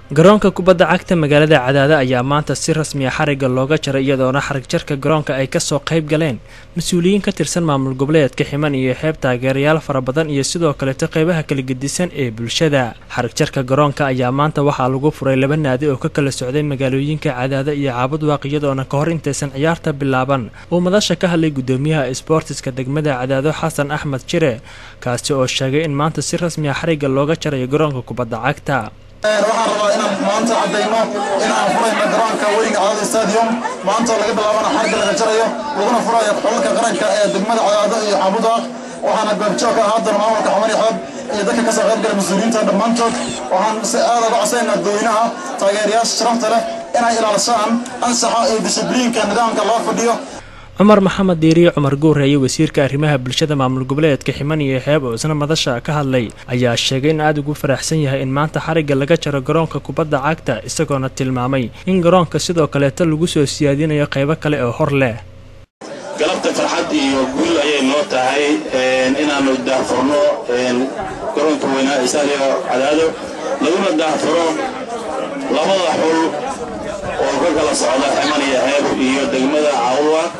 garoonka kubadda cagta magaalada Cadaado ayaa maanta si rasmi ah xariga looga jaray iyadoona xarig jarka garoonka ay ka soo qayb galeen mas'uuliyiin ka tirsan maamul goboleedka Ximan iyo xeeb taageerayaal fara badan iyo sidoo kale qaybaha kala gedisan ee bulshada. Xarig jarka garoonka ayaa maanta waxaa lagu furay laba naadi oo ka kala socday magaalooyinka Cadaado iyo Caabudwaaq iyadoona ka hor intaysan ciyaarta bilaaban uu madasha ka hadlay gudoomiyaha sportska degmada Cadaado Xasan Axmed Jire kaasi oo sheegay in maanta si rasmi ah xariga looga jaray garoonka kubadda cagta. waxaan rabaa inaan maanta cadeyno inaan furayno garoonka weynga Cadaado Stadium maanta laga bilaabana xariga laga jarayo laguna furayo xulalka qaranka ee degmada Cadaado iyo Caabudwaaq waxaana goobjoog ah hadda maamulka Xamar iyo Xeeb iyo dadka ka soo qayb galay mas'uuliyiinta dhammaantood waxaan si aad uga codsaynaa dadweynaha taageerayaasha sharafta leh inay ilaaliyaan ansaxa iyo discipliinka nidaamka loo fadhiyo. عمر محمد ديري عمر جوري وزير كارمها بالشدة مع الجبلات كحمانية حاب وسنا مدشة كهاللي أيها الشجين عاد جو فرح سنيها إن ما أنت حرق لقتشر جرانك كوبدا عكتا استقامت المعمي إن جرانك سيدا كلات الجوس السيادين يا قيبك له حرله. قلبت فرحتي وقول أي نقطة هاي إن أنا ندافع فرنا جرانك وين إسرائيل عداده لو ندافع فرنا لما حول وقال صعود حمانية حاب يدقمد عوض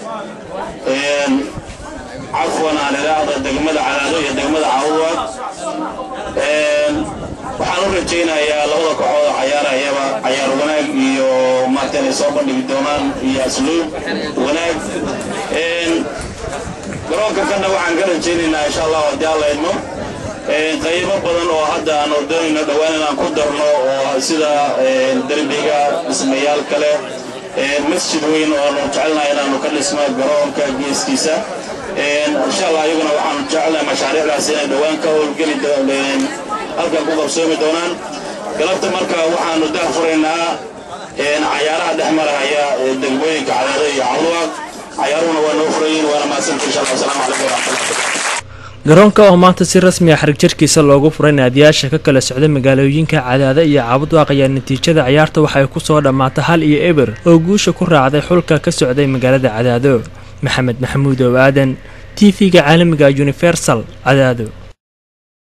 عفوا على هذا الدقمد Cadaado iyo degmada Caabudwaaq waxaan u rajeynayaa ya labada kooxood ciyaarayaba ciyaar wanaag iyo maartay soo bandhigi doonaan iyo asluub wanaag garoonka kana waxaan ka rajeynaynaa insha Allah hadii Alla idmo qaybo badan oo hadda aan doonayno dhawaan inaan ku darno oo sida darbiga dhismayaal kale مسجد وين أو جعلنا إلى نكلسنا جرام كجيسكيسا إن شاء الله يجونا وعن جعلنا مشاريع رأسنا دوان كول جلد لين أرجع بوضع سومي دونان كلفت مركا وعن ندافرنا إن عيارات أحمر هي دقوي كعلى عروق عيارنا ونوفرين وأنا ما سمعت إن شاء الله السلام عليكم ورحمة الله. garoonka oo maanta si rasmi ah xarig jarkiisa loogu furay naadiyaasha ka kala socday magaalooyinka Cadaado iyo Caabudwaaq ayaa natiijada ciyaarta waxay ku soo dhamaatay 1-0 oo guusha ku raacday xulka ka socday magaalada Cadaado. Maxamed Maxamuud oo aadan TV-ga caalamiga Universal Cadaado.